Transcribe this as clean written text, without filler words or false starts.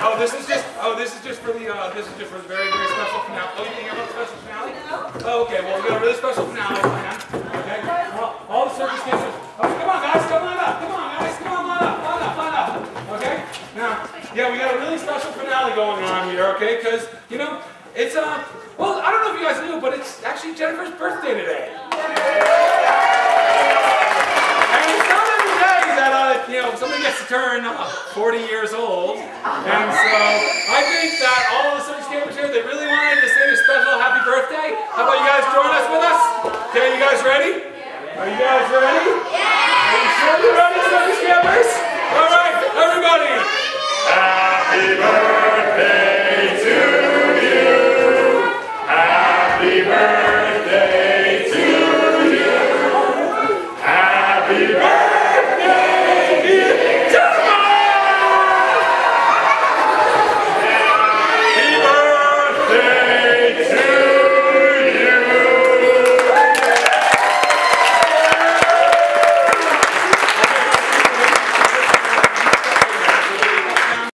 this is just for the very, very special finale. Oh, you think about a special finale? Oh, okay, well, we got a really special finale planned. Okay? All the circus dancers. Okay, come on, guys, come on up. Come on, guys, come on up. Okay? Now, yeah, we got a really special finale going on here, okay? Because, you know, it's, well, I don't know if you guys knew, but it's actually Jennifer's birthday today. You know, somebody gets to turn 40 years old, and so I think that all of the circus campers here, they really wanted to sing a special happy birthday. How about you guys join us with us? Okay, you guys ready? Are you guys ready? Yeah! Are you sure you're ready, circus campers? All right, everybody.